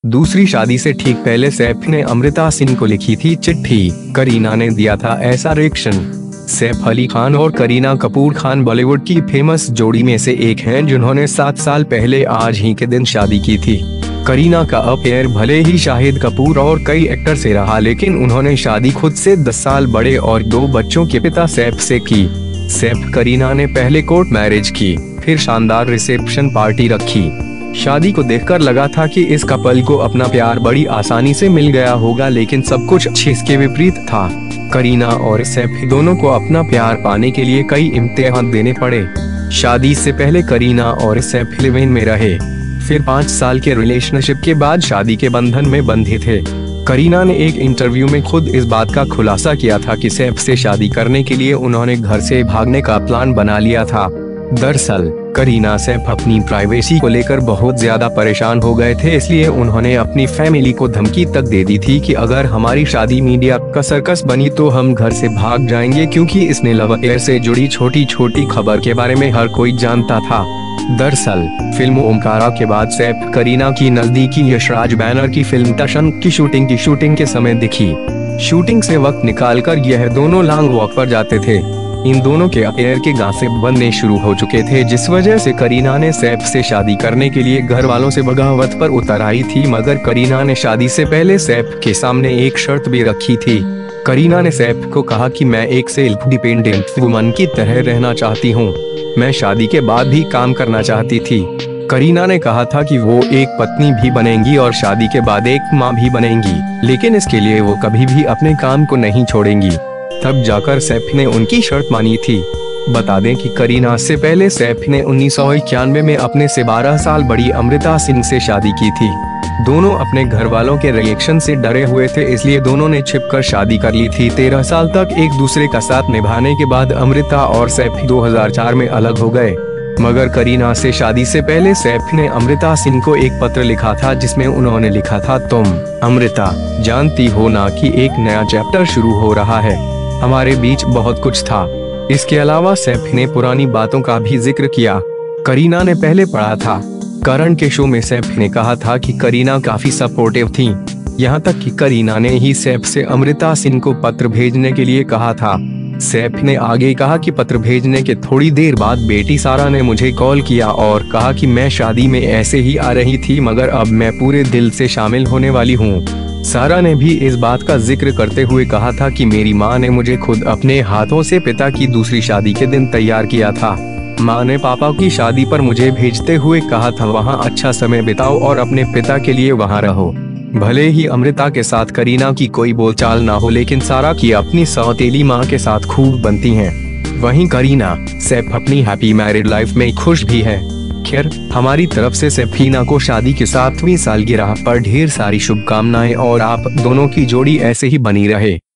दूसरी शादी से ठीक पहले सैफ ने अमृता सिंह को लिखी थी चिट्ठी। करीना ने दिया था ऐसा रिएक्शन। सैफ अली खान और करीना कपूर खान बॉलीवुड की फेमस जोड़ी में से एक हैं जिन्होंने 7 साल पहले आज ही के दिन शादी की थी। करीना का अफेयर भले ही शाहिद कपूर और कई एक्टर से रहा, लेकिन उन्होंने शादी खुद से 10 साल बड़े और 2 बच्चों के पिता सैफ से की। सैफ करीना ने पहले कोर्ट मैरिज की, फिर शानदार रिसेप्शन पार्टी रखी। शादी को देखकर लगा था कि इस कपल को अपना प्यार बड़ी आसानी से मिल गया होगा, लेकिन सब कुछ इसके विपरीत था। करीना और सैफ दोनों को अपना प्यार पाने के लिए कई इम्तिहान देने पड़े। शादी से पहले करीना और सैफ लिव इन में रहे, फिर 5 साल के रिलेशनशिप के बाद शादी के बंधन में बंधे थे। करीना ने एक इंटरव्यू में खुद इस बात का खुलासा किया था कि सैफ से शादी करने के लिए उन्होंने घर से भागने का प्लान बना लिया था। दरअसल करीना सैफ अपनी प्राइवेसी को लेकर बहुत ज्यादा परेशान हो गए थे, इसलिए उन्होंने अपनी फैमिली को धमकी तक दे दी थी कि अगर हमारी शादी मीडिया का सर्कस बनी तो हम घर से भाग जाएंगे, क्योंकि इसने लव अफेयर से जुड़ी छोटी छोटी खबर के बारे में हर कोई जानता था। दरअसल फिल्म ओमकारा के बाद सैफ करीना की नजदीकी यशराज बैनर की फिल्म टशन की शूटिंग के समय दिखी। शूटिंग से वक्त निकालकर यह दोनों लॉन्ग वॉक पर जाते थे। इन दोनों के अफेयर के गासिप बनने शुरू हो चुके थे, जिस वजह से करीना ने सैफ से शादी करने के लिए घर वालों से बगावत पर उतर आई थी। मगर करीना ने शादी से पहले सैफ के सामने एक शर्त भी रखी थी। करीना ने सैफ को कहा कि मैं एक सेल्फ डिपेंडेंट वुमन की तरह रहना चाहती हूँ। मैं शादी के बाद भी काम करना चाहती थी। करीना ने कहा था कि वो एक पत्नी भी बनेंगी और शादी के बाद एक माँ भी बनेंगी, लेकिन इसके लिए वो कभी भी अपने काम को नहीं छोड़ेंगी। तब जाकर सैफ ने उनकी शर्त मानी थी। बता दें कि करीना से पहले सैफ ने 1991 में अपने से 12 साल बड़ी अमृता सिंह से शादी की थी। दोनों अपने घर वालों के रिएक्शन से डरे हुए थे, इसलिए दोनों ने छिपकर शादी कर ली थी। 13 साल तक एक दूसरे का साथ निभाने के बाद अमृता और सैफ 2004 में अलग हो गए। मगर करीना से शादी से पहले सैफ ने अमृता सिंह को एक पत्र लिखा था, जिसमें उन्होंने लिखा था, तुम अमृता जानती हो ना कि एक नया चैप्टर शुरू हो रहा है। हमारे बीच बहुत कुछ था। इसके अलावा सैफ ने पुरानी बातों का भी जिक्र किया। करीना ने पहले पढ़ा था, करण के शो में सैफ ने कहा था कि करीना काफी सपोर्टिव थी। यहाँ तक कि करीना ने ही सैफ से अमृता सिंह को पत्र भेजने के लिए कहा था। सैफ ने आगे कहा कि पत्र भेजने के थोड़ी देर बाद बेटी सारा ने मुझे कॉल किया और कहा कि मैं शादी में ऐसे ही आ रही थी, मगर अब मैं पूरे दिल से शामिल होने वाली हूँ। सारा ने भी इस बात का जिक्र करते हुए कहा था कि मेरी माँ ने मुझे खुद अपने हाथों से पिता की दूसरी शादी के दिन तैयार किया था। माँ ने पापा की शादी पर मुझे भेजते हुए कहा था, वहाँ अच्छा समय बिताओ और अपने पिता के लिए वहाँ रहो। भले ही अमृता के साथ करीना की कोई बोलचाल ना हो, लेकिन सारा की अपनी सौतेली माँ के साथ खूब बनती हैं। वहीं करीना सैफ अपनी हैप्पी मैरिड लाइफ में खुश भी है। खैर, हमारी तरफ से सैफीना को शादी की 7वीं सालगिरह पर ढेर सारी शुभकामनाएं और आप दोनों की जोड़ी ऐसे ही बनी रहे।